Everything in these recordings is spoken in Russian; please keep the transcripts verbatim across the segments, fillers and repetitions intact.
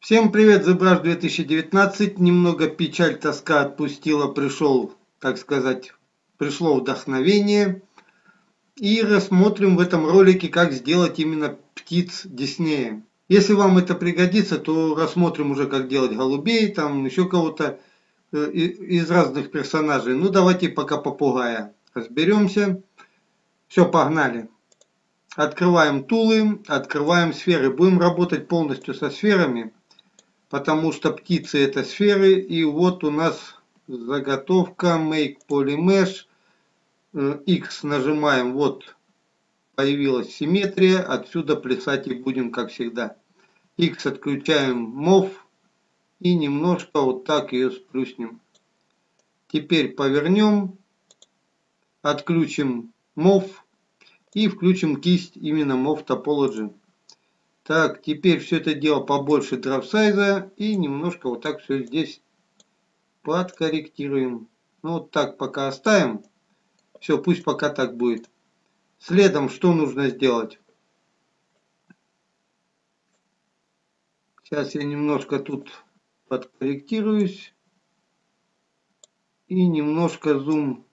Всем привет, ZBrush две тысячи девятнадцать. Немного печаль, тоска отпустила, пришел, так сказать, пришло вдохновение. И рассмотрим в этом ролике, как сделать именно птиц Диснея. Если вам это пригодится, то рассмотрим уже, как делать голубей, там еще кого-то э, из разных персонажей. Ну, давайте пока попугая разберемся. Все, погнали. Открываем тулы, открываем сферы. Будем работать полностью со сферами. Потому что птицы это сферы. И вот у нас заготовка Make Polymesh. X нажимаем. Вот появилась симметрия. Отсюда плясать и будем, как всегда. X отключаем Move. И немножко вот так ее сплюснем. Теперь повернем. Отключим Move. И включим кисть именно Move Topology. Так, теперь все это дело побольше drop size и немножко вот так все здесь подкорректируем. Ну вот так пока оставим. Все, пусть пока так будет. Следом что нужно сделать? Сейчас я немножко тут подкорректируюсь. И немножко зум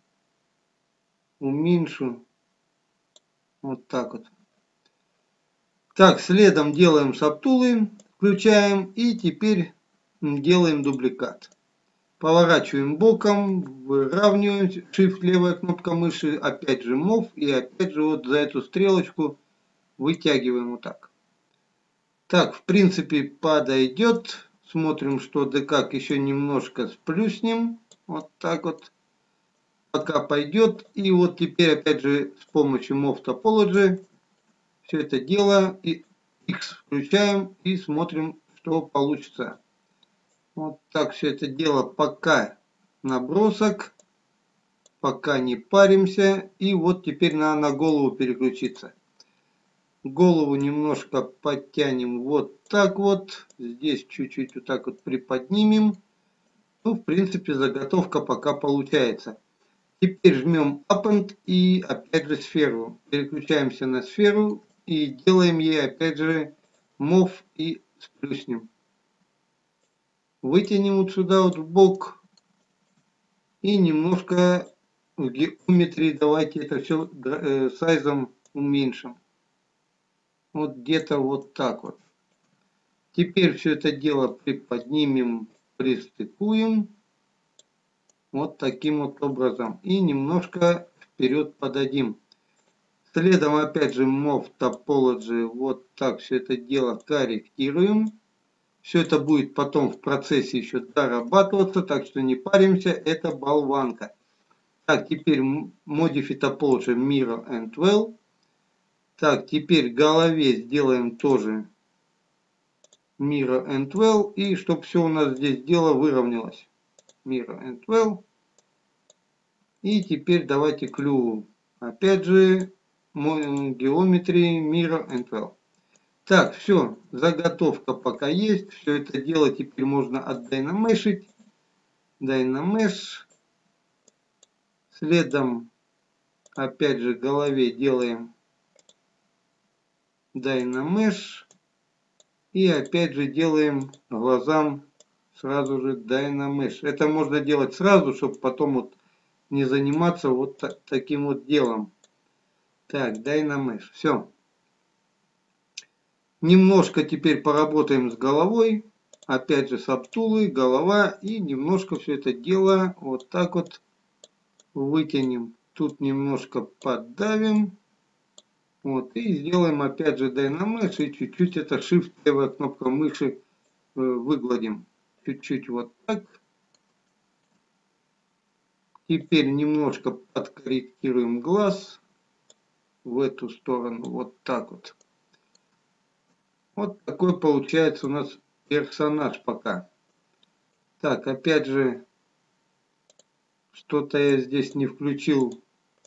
уменьшу. Вот так вот. Так, следом делаем сабтулы. Включаем. И теперь делаем дубликат. Поворачиваем боком, выравниваем, Shift левая кнопка мыши, опять же Move и опять же вот за эту стрелочку вытягиваем вот так. Так, в принципе подойдет. Смотрим, что да как, еще немножко сплюснем. Вот так вот. Пока пойдет. И вот теперь опять же с помощью Move Topology все это дело и X включаем и смотрим, что получится. Вот так все это дело пока набросок, пока не паримся. И вот теперь надо на голову переключиться. Голову немножко подтянем вот так вот. Здесь чуть-чуть вот так вот приподнимем. Ну, в принципе, заготовка пока получается. Теперь жмем Append и опять же сферу. Переключаемся на сферу и делаем ей опять же Move и сплюснем. Вытянем вот сюда вот в бок. И немножко в геометрии давайте это все э, сайзом уменьшим. Вот где-то вот так вот. Теперь все это дело приподнимем, пристыкуем. Вот таким вот образом. И немножко вперед подадим. Следом опять же Move Topology. Вот так все это дело корректируем. Все это будет потом в процессе еще дорабатываться, так что не паримся, это болванка. Так, теперь Modify Topology Mirror and Well. Так, теперь голове сделаем тоже Mirror and Well. И чтобы все у нас здесь дело выровнялось. Mirror and Well. И теперь давайте клюву. Опять же, геометрии Mirror and Well. Так, все, заготовка пока есть. Все это дело теперь можно отдайнамешить. Дайнамеш. Следом, опять же, голове делаем дайнамеш. И опять же делаем глазам сразу же дайнамеш. Это можно делать сразу, чтобы потом вот не заниматься вот так, таким вот делом. Так, дайнамеш. Все. Немножко теперь поработаем с головой. Опять же сабтулы, голова. И немножко все это дело вот так вот вытянем. Тут немножко поддавим. Вот. И сделаем опять же дайнамеш. И чуть-чуть это Shift левая кнопка мыши выгладим. Чуть-чуть вот так. Теперь немножко подкорректируем глаз. В эту сторону. Вот так вот. Вот такой получается у нас персонаж пока. Так, опять же, что-то я здесь не включил.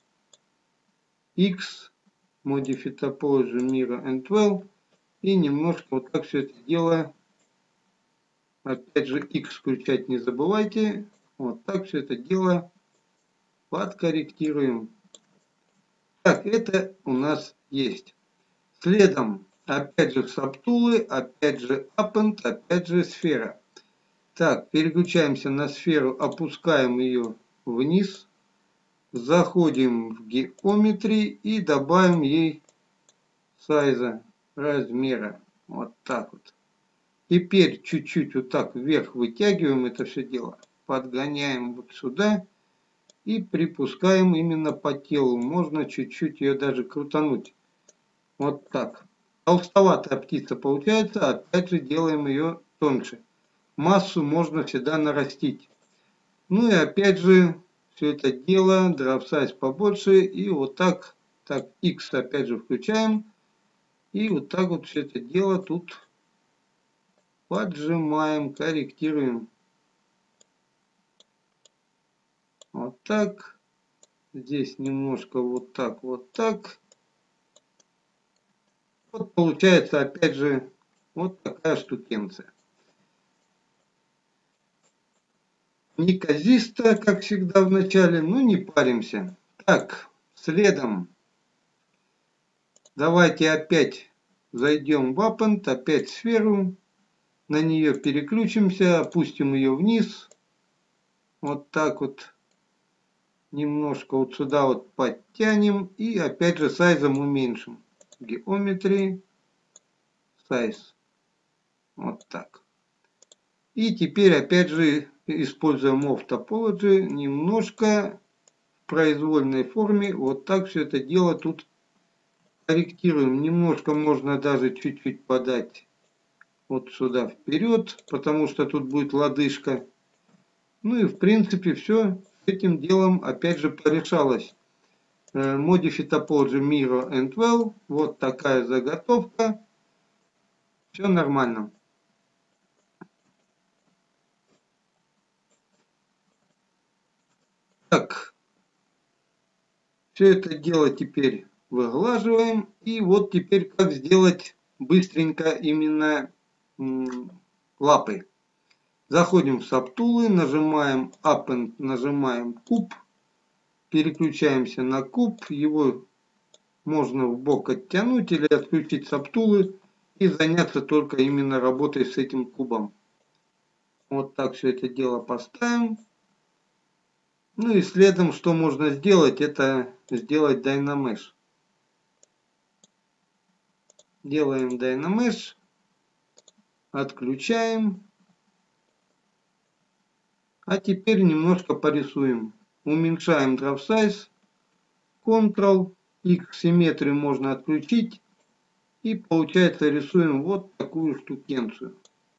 X, Modify Topology Mirror and Well. И немножко вот так все это дело. Опять же, X включать не забывайте. Вот так все это дело подкорректируем. Так, это у нас есть. Следом Опять же сабтулы, опять же append, опять же сфера. Так, переключаемся на сферу, опускаем ее вниз. Заходим в Geometry и добавим ей сайза, размера. Вот так вот. Теперь чуть-чуть вот так вверх вытягиваем это все дело. Подгоняем вот сюда. И припускаем именно по телу. Можно чуть-чуть ее даже крутануть. Вот так. Толстоватая птица получается. Опять же делаем ее тоньше. Массу можно всегда нарастить. Ну и опять же все это дело. Drop size побольше. И вот так. Так, X опять же включаем. И вот так вот все это дело тут поджимаем, корректируем. Вот так. Здесь немножко вот так, вот так. Вот получается опять же вот такая штукенция. Неказисто, как всегда в начале, но не паримся. Так, следом давайте опять зайдем в Append, опять сферу. На нее переключимся, опустим ее вниз. Вот так вот. Немножко вот сюда вот подтянем. И опять же сайзом уменьшим. Geometry. Size. Вот так. И теперь опять же используем Move Topology. Немножко в произвольной форме. Вот так все это дело тут корректируем. Немножко можно даже чуть-чуть подать вот сюда вперед. Потому что тут будет лодыжка. Ну и в принципе все с этим делом опять же порешалось. Modify Topology Mirror and Well. Вот такая заготовка. Все нормально. Так. Все это дело теперь выглаживаем. И вот теперь как сделать быстренько именно лапы. Заходим в сабтулы, нажимаем Append, нажимаем куб. Переключаемся на куб. Его можно в бок оттянуть или отключить сабтулы и заняться только именно работой с этим кубом. Вот так все это дело поставим. Ну и следом, что можно сделать, это сделать Dynamesh. Делаем Dynamesh. Отключаем. А теперь немножко порисуем. Уменьшаем Drop Size. Ctrl. X симметрию можно отключить. И получается рисуем вот такую штукенцию.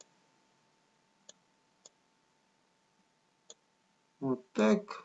Вот так.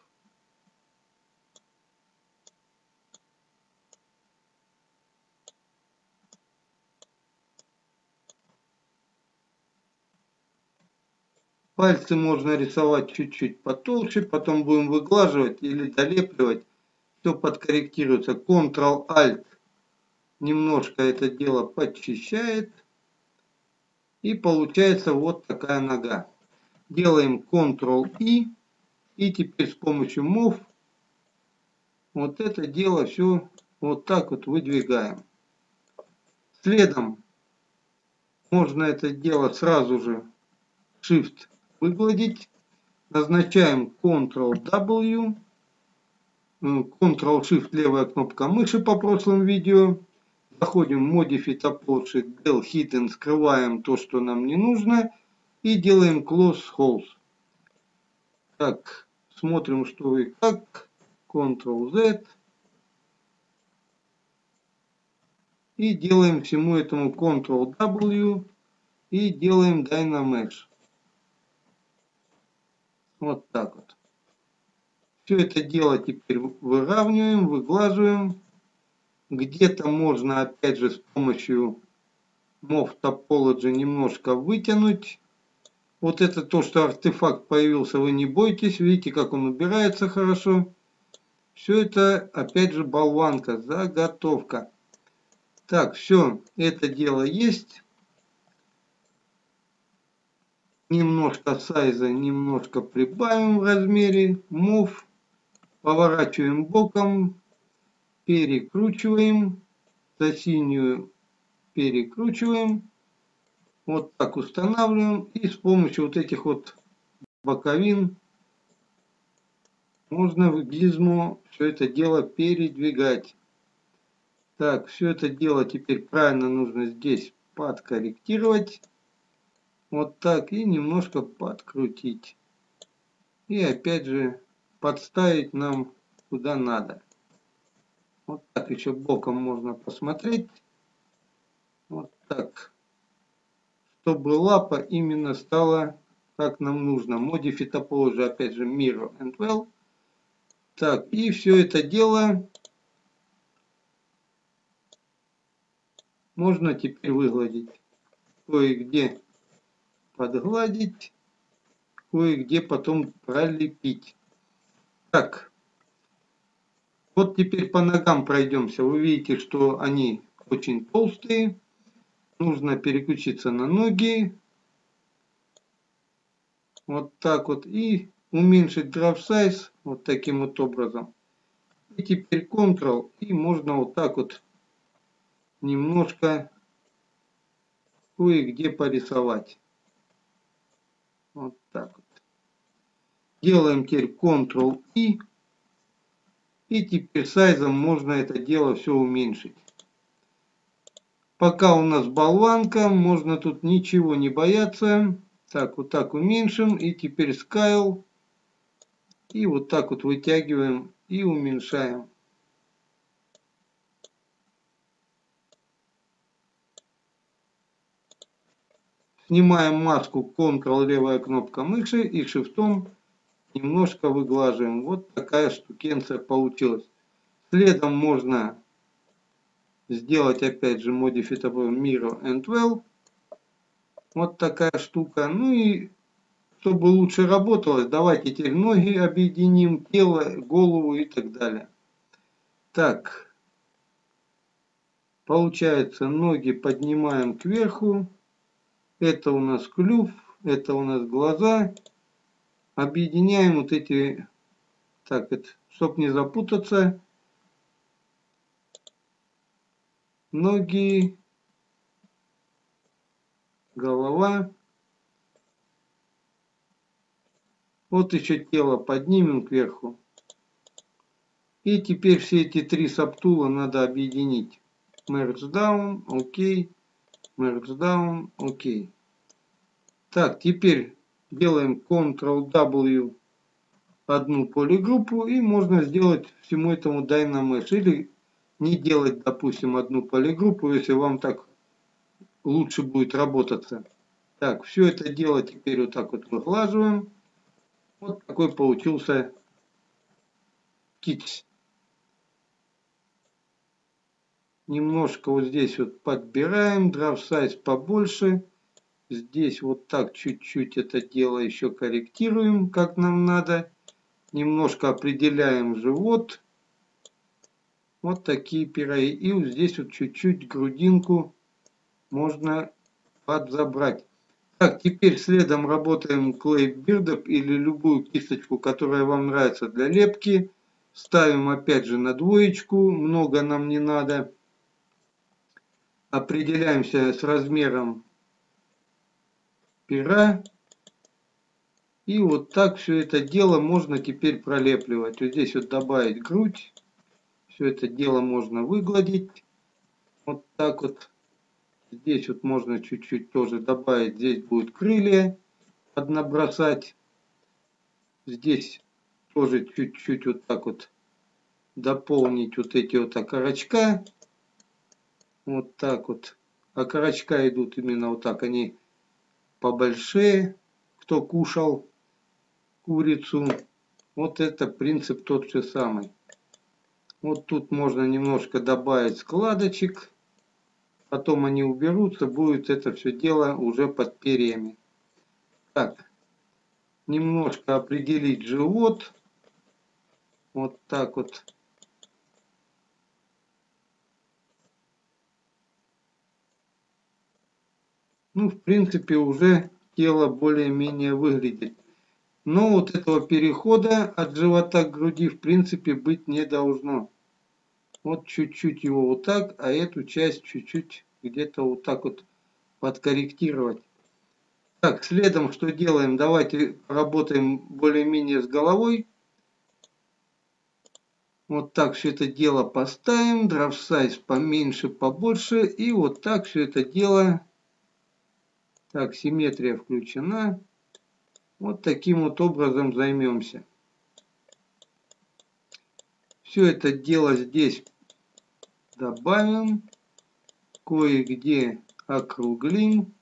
Пальцы можно рисовать чуть-чуть потолще, потом будем выглаживать или долепливать. Все подкорректируется. Ctrl-Alt немножко это дело подчищает. И получается вот такая нога. Делаем Ctrl-I. И теперь с помощью Move вот это дело все вот так вот выдвигаем. Следом можно это дело сразу же Shift выгладить. Назначаем Ctrl-W. Ctrl-Shift левая кнопка мыши по прошлым видео. Заходим в Modify Topology, Del Hidden, скрываем то, что нам не нужно. И делаем Close Holes. Так, смотрим, что и как. Ctrl-Z. И делаем всему этому Ctrl-W. И делаем Dynamesh. Вот так вот. Все это дело теперь выравниваем, выглаживаем. Где-то можно опять же с помощью Move Topology немножко вытянуть. Вот это то, что артефакт появился, вы не бойтесь. Видите, как он убирается хорошо. Все это опять же болванка, заготовка. Так, все, это дело есть. Немножко сайза, немножко прибавим в размере. Move. Поворачиваем боком. Перекручиваем. За синюю перекручиваем. Вот так устанавливаем. И с помощью вот этих вот боковин можно в гизмо все это дело передвигать. Так, все это дело теперь правильно нужно здесь подкорректировать. Вот так. И немножко подкрутить. И опять же подставить нам куда надо. Вот так еще боком можно посмотреть. Вот так. Чтобы лапа именно стала как нам нужно. Modify Topology, опять же, Mirror and Well. Так, и все это дело можно теперь выгладить. Кое-где подгладить, кое-где потом пролепить. Так, вот теперь по ногам пройдемся. Вы видите, что они очень толстые. Нужно переключиться на ноги. Вот так вот. И уменьшить Draw Size вот таким вот образом. И теперь Ctrl. И можно вот так вот немножко кое-где порисовать. Вот так вот. Делаем теперь Ctrl-I. И теперь сайзом можно это дело все уменьшить. Пока у нас болванка, можно тут ничего не бояться. Так, вот так уменьшим. И теперь Scale. И вот так вот вытягиваем и уменьшаем. Снимаем маску, Ctrl, левая кнопка мыши и Shift немножко выглаживаем. Вот такая штукенция получилась. Следом можно сделать опять же Modify Mirror and Well. Вот такая штука. Ну и чтобы лучше работалось, давайте теперь ноги объединим, тело, голову и так далее. Так. Получается, ноги поднимаем кверху. Это у нас клюв, это у нас глаза. Объединяем вот эти, так, это, чтобы не запутаться, ноги, голова. Вот еще тело поднимем кверху. И теперь все эти три сабтула надо объединить. Merge down, окей. Merge down, окей. Так, теперь делаем Ctrl-W одну полигруппу, и можно сделать всему этому Dynamesh. Или не делать, допустим, одну полигруппу, если вам так лучше будет работаться. Так, все это дело теперь вот так вот выглаживаем. Вот такой получился кит. Немножко вот здесь вот подбираем, Draw Size побольше. Здесь вот так чуть-чуть это дело еще корректируем, как нам надо. Немножко определяем живот. Вот такие пироги. И вот здесь вот чуть-чуть грудинку можно подзабрать. Так, теперь следом работаем клей бирдов или любую кисточку, которая вам нравится для лепки. Ставим опять же на двоечку. Много нам не надо. Определяемся с размером пера. И вот так все это дело можно теперь пролепливать. Вот здесь вот добавить грудь. Все это дело можно выгладить. Вот так вот. Здесь вот можно чуть-чуть тоже добавить. Здесь будет крылья поднабросать. Здесь тоже чуть-чуть вот так вот дополнить вот эти вот окорочка. Вот так вот. Окорочка идут именно вот так. Они побольше. Кто кушал курицу. Вот это принцип тот же самый. Вот тут можно немножко добавить складочек. Потом они уберутся. Будет это все дело уже под перьями. Так. Немножко определить живот. Вот так вот. Ну, в принципе, уже тело более-менее выглядит. Но вот этого перехода от живота к груди, в принципе, быть не должно. Вот чуть-чуть его вот так, а эту часть чуть-чуть где-то вот так вот подкорректировать. Так, следом что делаем? Давайте поработаем более-менее с головой. Вот так все это дело поставим. Draft Size поменьше, побольше. И вот так все это дело. Так, симметрия включена. Вот таким вот образом займемся. Все это дело здесь добавим. Кое-где округлим.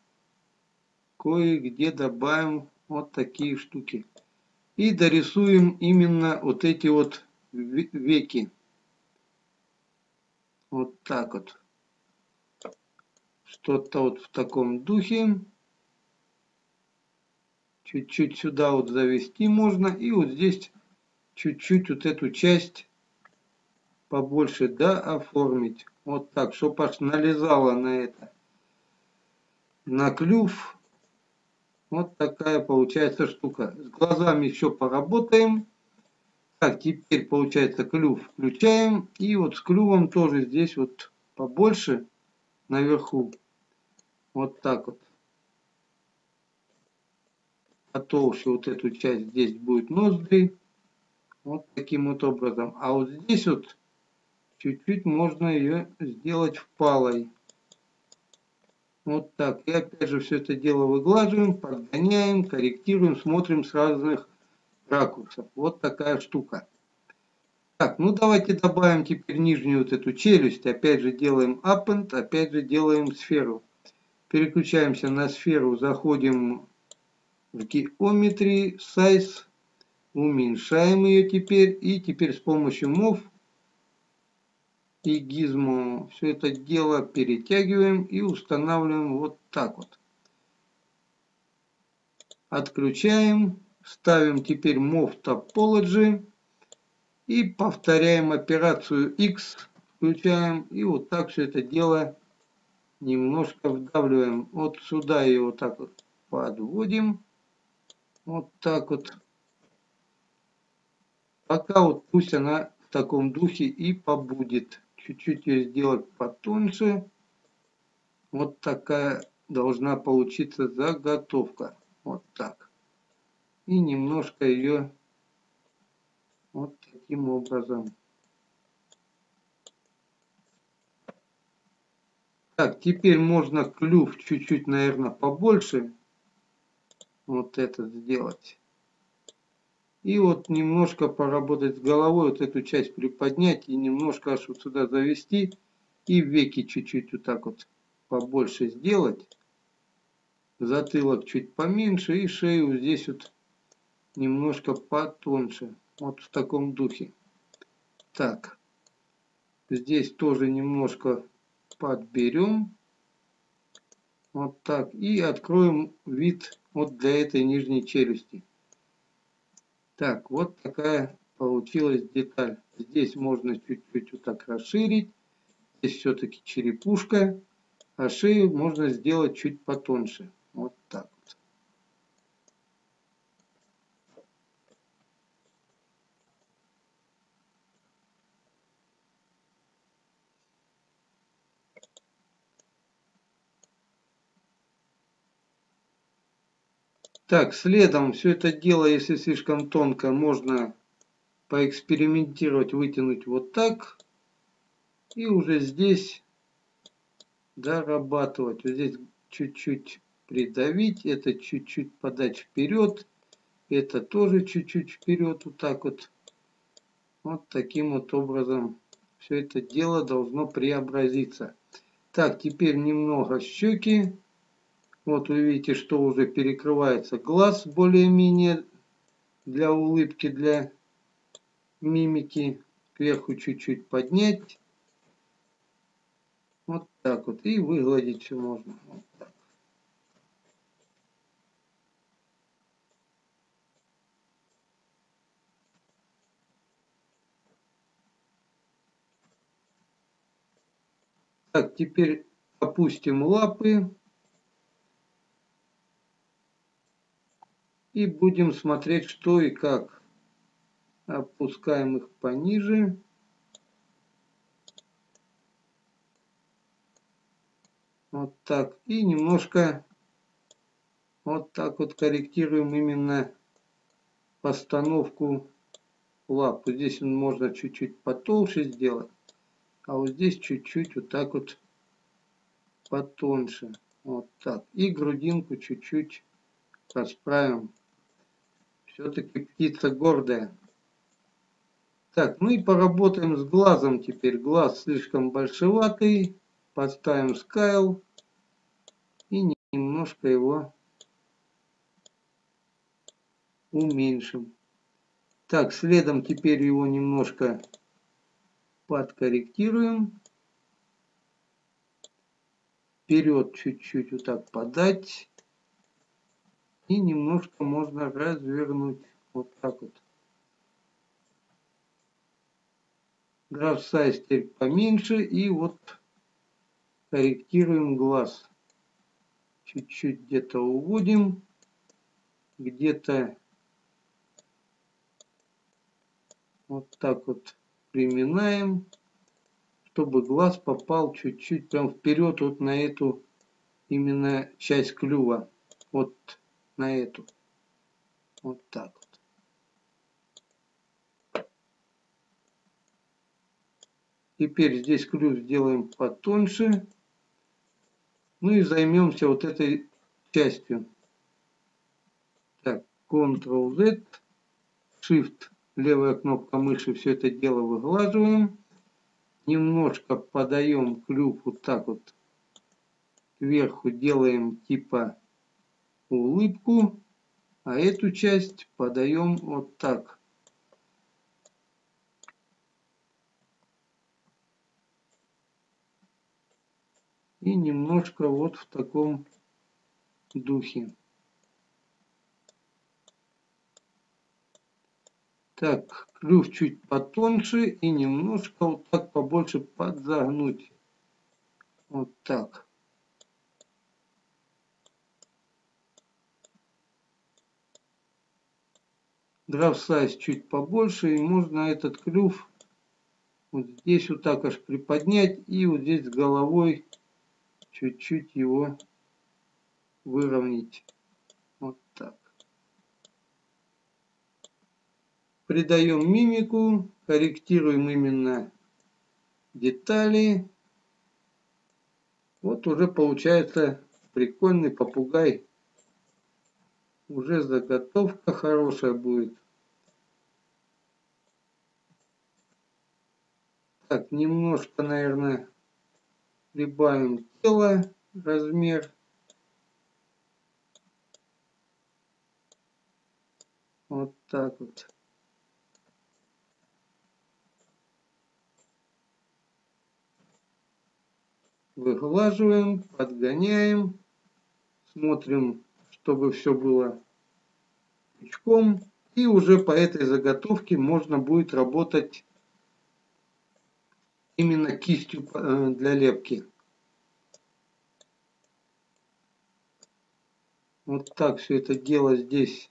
Кое-где добавим вот такие штуки. И дорисуем именно вот эти вот веки. Вот так вот. Что-то вот в таком духе. Чуть-чуть сюда вот завести можно. И вот здесь чуть-чуть вот эту часть побольше, да, оформить. Вот так, чтобы аж налезало на это. На клюв. Вот такая получается штука. С глазами еще поработаем. Так, теперь получается клюв включаем. И вот с клювом тоже здесь вот побольше наверху. Вот так вот. Потолще вот эту часть здесь будет ноздри. Вот таким вот образом. А вот здесь вот чуть-чуть можно ее сделать впалой. Вот так. И опять же все это дело выглаживаем, подгоняем, корректируем, смотрим с разных ракурсов. Вот такая штука. Так, ну давайте добавим теперь нижнюю вот эту челюсть. Опять же делаем append, опять же делаем сферу. Переключаемся на сферу, заходим в Geometry, Size, уменьшаем ее теперь. И теперь с помощью Move и Gizmo все это дело перетягиваем и устанавливаем вот так вот. Отключаем, ставим теперь Move Topology и повторяем операцию X, включаем и вот так все это дело немножко вдавливаем. Вот сюда ее вот так вот подводим. Вот так вот. Пока вот пусть она в таком духе и побудет. Чуть-чуть ее сделать потоньше. Вот такая должна получиться заготовка. Вот так. И немножко ее вот таким образом. Так, теперь можно клюв чуть-чуть, наверное, побольше. Вот это сделать. И вот немножко поработать с головой, вот эту часть приподнять и немножко аж вот сюда завести. И веки чуть-чуть вот так вот побольше сделать. Затылок чуть поменьше и шею здесь вот немножко потоньше. Вот в таком духе. Так. Здесь тоже немножко подберем. Вот так. И откроем вид вот для этой нижней челюсти. Так, вот такая получилась деталь. Здесь можно чуть-чуть вот так расширить. Здесь все-таки черепушка. А шею можно сделать чуть потоньше. Вот так вот. Так, следом все это дело, если слишком тонко, можно поэкспериментировать, вытянуть вот так. И уже здесь дорабатывать. Вот здесь чуть-чуть придавить, это чуть-чуть подать вперед. Это тоже чуть-чуть вперед, вот так вот. Вот таким вот образом все это дело должно преобразиться. Так, теперь немного щеки. Вот вы видите, что уже перекрывается глаз более-менее для улыбки, для мимики. Кверху чуть-чуть поднять. Вот так вот. И выгладить все можно. Вот так. Так, теперь опустим лапы. И будем смотреть, что и как. Опускаем их пониже. Вот так. И немножко вот так вот корректируем именно постановку лап. Здесь можно чуть-чуть потолще сделать, а вот здесь чуть-чуть вот так вот потоньше. Вот так. И грудинку чуть-чуть расправим. Все-таки птица гордая. Так, ну и поработаем с глазом теперь. Глаз слишком большеватый. Поставим скайл и немножко его уменьшим. Так, следом теперь его немножко подкорректируем. Вперед чуть-чуть вот так подать. И немножко можно развернуть. Вот так вот. Graph Size теперь поменьше. И вот корректируем глаз. Чуть-чуть где-то уводим. Где-то вот так вот приминаем, чтобы глаз попал чуть-чуть прям вперед вот на эту именно часть клюва. Вот на эту. Вот так вот. Теперь здесь клюв сделаем потоньше. Ну и займемся вот этой частью. Так, контрол зет, шифт, левая кнопка мыши, все это дело выглаживаем. Немножко подаем клюв вот так вот кверху, делаем типа улыбку, а эту часть подаем вот так. И немножко вот в таком духе. Так, клюв чуть потоньше и немножко вот так побольше подзагнуть. Вот так. Graph Size чуть побольше, и можно этот клюв вот здесь вот так аж приподнять и вот здесь с головой чуть-чуть его выровнять. Вот так. Придаем мимику, корректируем именно детали. Вот уже получается прикольный попугай. Уже заготовка хорошая будет. Так, немножко, наверное, прибавим тело, размер. Вот так вот. Выглаживаем, подгоняем. Смотрим, чтобы все было крючком. И уже по этой заготовке можно будет работать именно кистью для лепки. Вот так все это дело здесь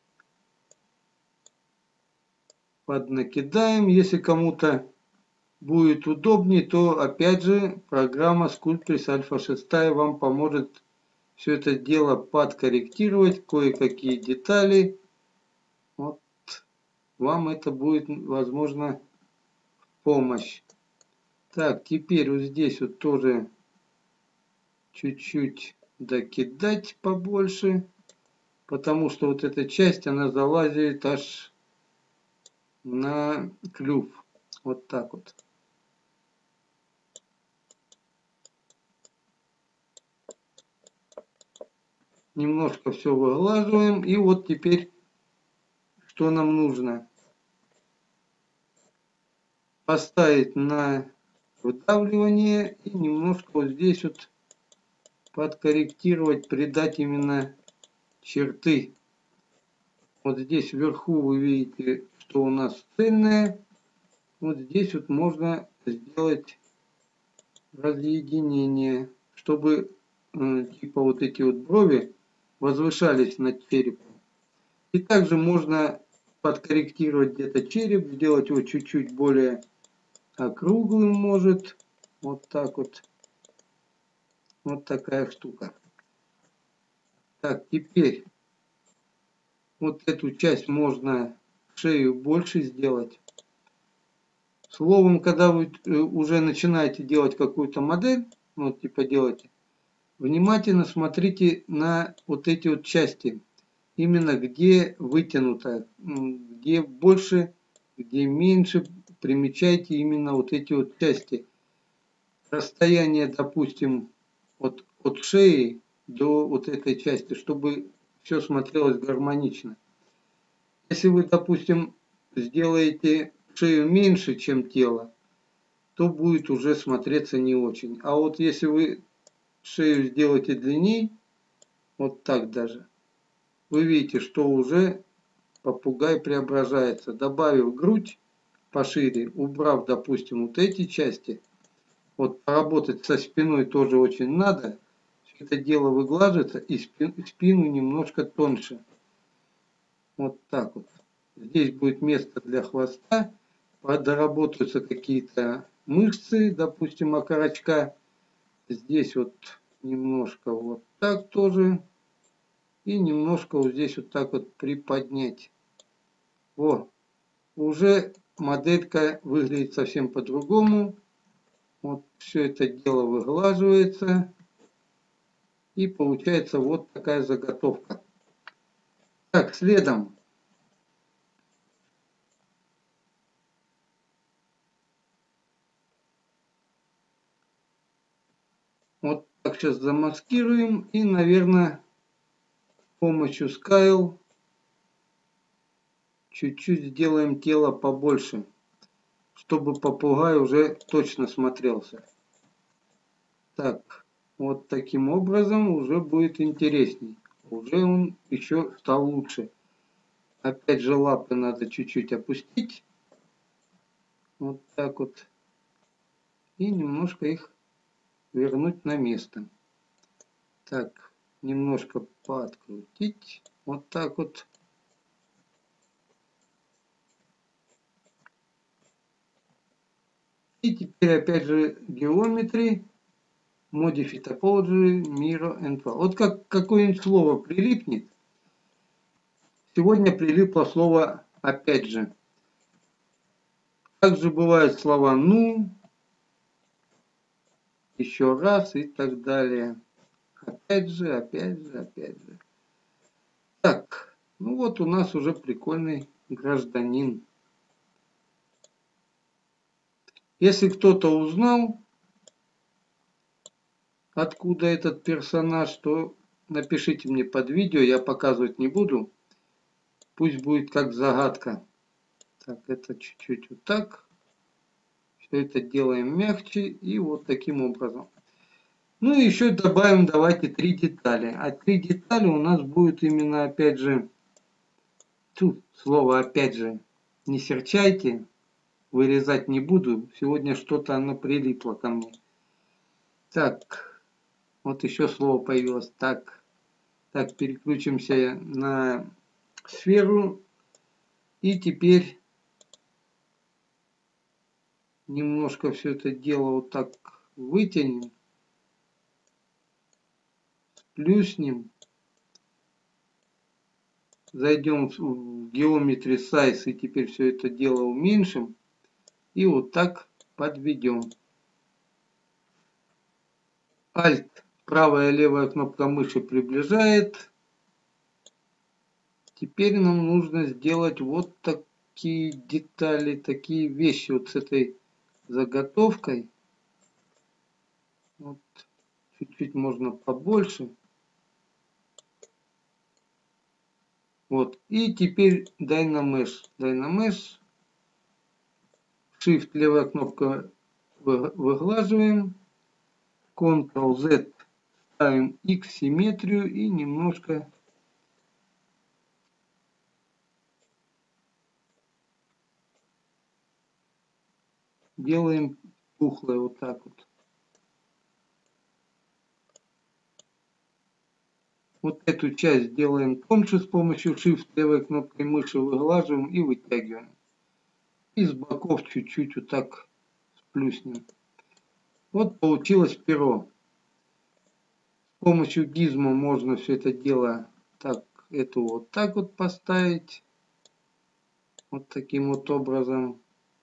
поднакидаем. Если кому-то будет удобнее, то опять же программа Sculptris Alpha шесть вам поможет все это дело подкорректировать, кое-какие детали. Вот вам это будет, возможно, в помощь. Так, теперь вот здесь вот тоже чуть-чуть докидать побольше, потому что вот эта часть, она залазит аж на клюв. Вот так вот. Немножко все выглаживаем. И вот теперь, что нам нужно? Поставить на выдавливание и немножко вот здесь вот подкорректировать, придать именно черты. Вот здесь вверху вы видите, что у нас цельное. Вот здесь вот можно сделать разъединение, чтобы э, типа вот эти вот брови возвышались над черепом. И также можно подкорректировать где-то череп, сделать его чуть-чуть более округлым, может. Вот так вот. Вот такая штука. Так, теперь вот эту часть можно шею больше сделать. Словом, когда вы уже начинаете делать какую-то модель, вот типа делаете, внимательно смотрите на вот эти вот части. Именно где вытянуто, где больше, где меньше. Примечайте именно вот эти вот части. Расстояние, допустим, от, от шеи до вот этой части, чтобы все смотрелось гармонично. Если вы, допустим, сделаете шею меньше, чем тело, то будет уже смотреться не очень. А вот если вы шею сделаете длинней, вот так даже, вы видите, что уже попугай преображается. Добавив грудь пошире, убрав, допустим, вот эти части, вот поработать со спиной тоже очень надо. Все это дело выглаживается и спину немножко тоньше. Вот так вот. Здесь будет место для хвоста. Доработаются какие-то мышцы, допустим, окорочка. Здесь вот немножко вот так тоже. И немножко вот здесь вот так вот приподнять. Вот. Уже моделька выглядит совсем по-другому. Вот все это дело выглаживается. И получается вот такая заготовка. Так, следом. Вот так сейчас замаскируем. И, наверное, с помощью Scale чуть-чуть сделаем тело побольше, чтобы попугай уже точно смотрелся. Так, вот таким образом уже будет интересней. Уже он еще стал лучше. Опять же лапы надо чуть-чуть опустить. Вот так вот. И немножко их вернуть на место. Так, немножко пооткрутить. Вот так вот. И теперь опять же Geometry, Modify Topology, Mirror and Flow. Вот как какое-нибудь слово прилипнет. Сегодня прилипло слово опять же. Также бывают слова ну, еще раз и так далее. Опять же, опять же, опять же. Так, ну вот у нас уже прикольный гражданин. Если кто-то узнал, откуда этот персонаж, то напишите мне под видео, я показывать не буду. Пусть будет как загадка. Так, это чуть-чуть вот так. Все это делаем мягче и вот таким образом. Ну и еще добавим давайте три детали. А три детали у нас будет именно опять же, тут слово опять же, не серчайте, вырезать не буду. Сегодня что-то оно прилипло ко мне. Так, вот еще слово появилось. Так, так переключимся на сферу. И теперь немножко все это дело вот так вытянем. Плюснем. Зайдем в Geometry Size и теперь все это дело уменьшим. И вот так подведем. Alt, правая и левая кнопка мыши приближает. Теперь нам нужно сделать вот такие детали, такие вещи вот с этой заготовкой. Вот. Чуть-чуть можно побольше. Вот. И теперь Dynamesh. Dynamesh. Shift, левая кнопка, выглаживаем. контрол-зет, ставим X симметрию и немножко делаем пухлое вот так вот. Вот эту часть делаем тоньше с помощью Shift, левой кнопкой мыши выглаживаем и вытягиваем. И с боков чуть-чуть вот так сплюснем. Вот получилось перо. С помощью гизмо можно все это дело так, эту вот так вот поставить. Вот таким вот образом.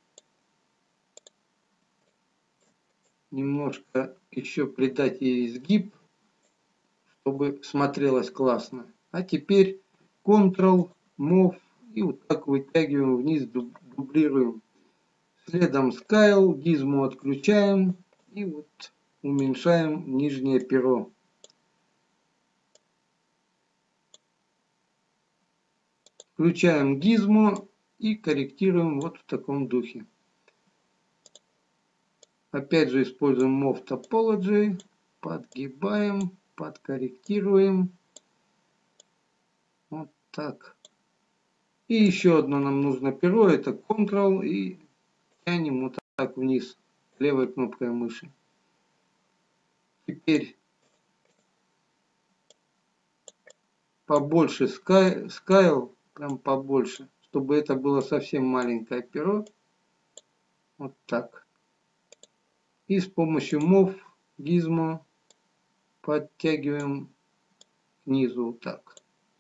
Немножко еще придать ей изгиб, чтобы смотрелось классно. А теперь контрол, мов и вот так вытягиваем вниз, дублируем. Следом Scale, гизмо отключаем и вот уменьшаем нижнее перо. Включаем гизмо и корректируем вот в таком духе. Опять же используем Move Topology, подгибаем, подкорректируем. Вот так. И еще одно нам нужно перо, это Ctrl, и тянем вот так вниз левой кнопкой мыши. Теперь побольше Scale, прям побольше, чтобы это было совсем маленькое перо. Вот так. И с помощью Move, Gizmo подтягиваем к низу вот так.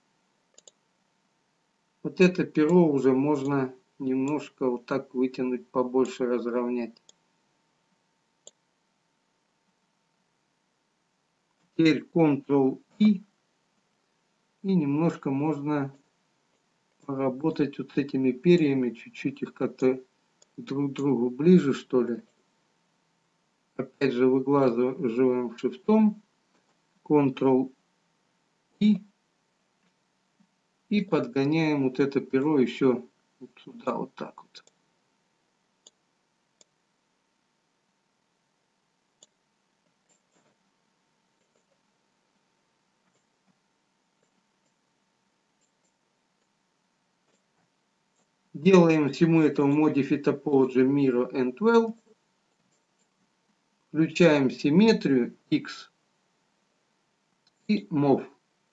Вот это перо уже можно немножко вот так вытянуть, побольше разровнять. Теперь Ctrl-I. И немножко можно поработать вот с этими перьями, чуть-чуть их как-то друг к другу ближе, что ли. Опять же выглаживаем шифтом, Ctrl-I, и подгоняем вот это перо еще вот сюда, вот так вот. Делаем всему этому Modify Topology Mirror and Well. Включаем симметрию X и Move.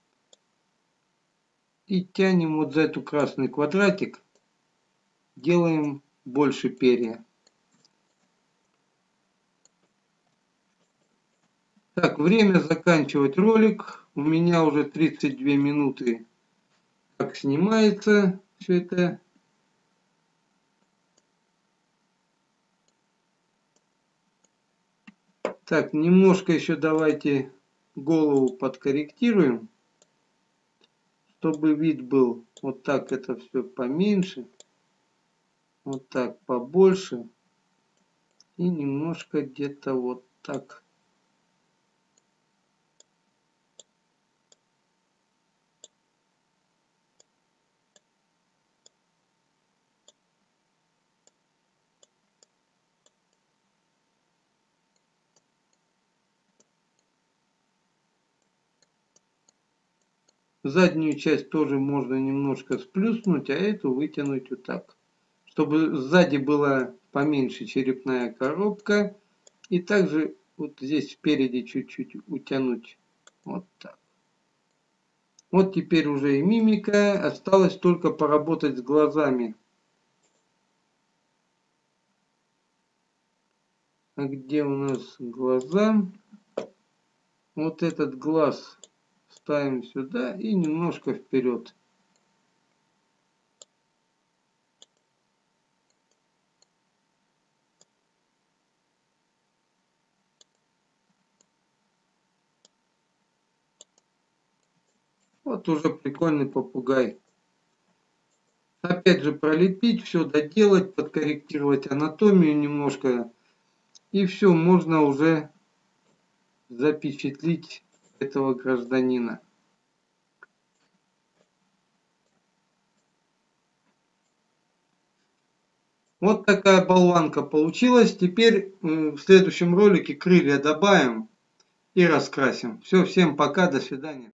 И тянем вот за эту красный квадратик. Делаем больше перья. Так, время заканчивать ролик. У меня уже тридцать две минуты как снимается все это. Так, немножко еще давайте голову подкорректируем, чтобы вид был вот так, это все поменьше, вот так побольше и немножко где-то вот так. Заднюю часть тоже можно немножко сплюснуть, а эту вытянуть вот так. Чтобы сзади была поменьше черепная коробка. И также вот здесь спереди чуть-чуть утянуть. Вот так. Вот теперь уже и мимика. Осталось только поработать с глазами. А где у нас глаза? Вот этот глаз ставим сюда и немножко вперед. Вот уже прикольный попугай. Опять же пролепить, все доделать, подкорректировать анатомию немножко. И все, можно уже запечатлеть этого гражданина. Вот такая болванка получилась. Теперь в следующем ролике крылья добавим и раскрасим. Все, всем пока, до свидания.